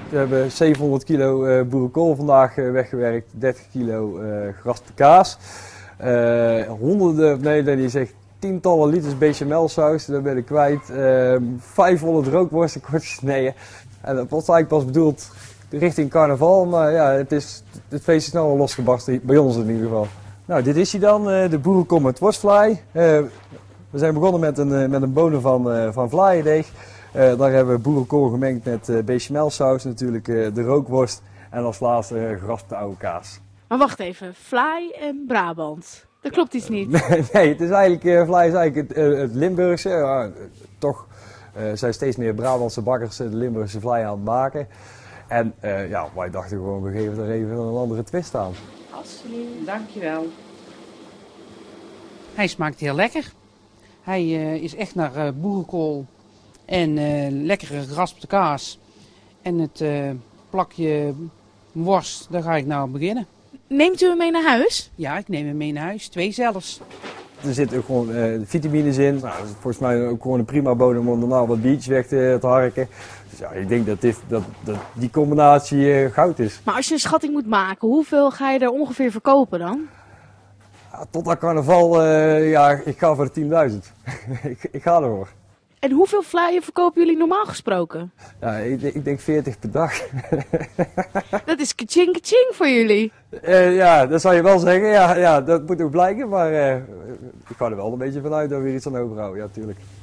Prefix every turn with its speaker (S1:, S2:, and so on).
S1: We hebben 700 kilo boerenkool vandaag weggewerkt, 30 kilo geraspte kaas. Tientallen liters bechamelsaus, dat ben ik kwijt. 500 rookworsten kort gesneden. En dat was eigenlijk pas bedoeld richting carnaval, maar ja, het feest is snel al losgebarsten, bij ons in ieder geval. Nou, dit is hij dan, de boerenkom met worstfly. We zijn begonnen met een bonen van vlaaiendeeg. Daar hebben we boerenkool gemengd met bechamelsaus, natuurlijk de rookworst en als laatste geraspte oude kaas.
S2: Maar wacht even, Vlaai en Brabant. Dat klopt iets niet.
S1: Nee, het is eigenlijk, Vlaai is eigenlijk het Limburgse. Toch zijn steeds meer Brabantse bakkers de Limburgse Vlaai aan het maken. En wij dachten gewoon, we geven er even een andere twist aan.
S3: Alsjeblieft, dankjewel. Hij smaakt heel lekker. Hij is echt naar boerenkool en lekkere geraspte kaas. En het plakje worst, daar ga ik nou beginnen.
S2: Neemt u hem mee naar huis?
S3: Ja, ik neem hem mee naar huis. 2 zelfs.
S1: Er zitten ook gewoon vitamines in. Nou, dat is volgens mij ook gewoon een prima bodem om daarna wat biertjes weg te harken. Dus ja, ik denk dat die combinatie goud is.
S2: Maar als je een schatting moet maken, hoeveel ga je er ongeveer verkopen dan?
S1: Ja, tot aan carnaval, ik ga voor de 10.000. ik ga ervoor.
S2: En hoeveel vlaaien verkopen jullie normaal gesproken?
S1: Ja, ik denk 40 per dag.
S2: Dat is kaching kaching voor jullie.
S1: Ja, dat zou je wel zeggen. Ja, dat moet ook blijken. Maar ik ga er wel een beetje vanuit dat we weer iets aan overhouden. Ja, tuurlijk.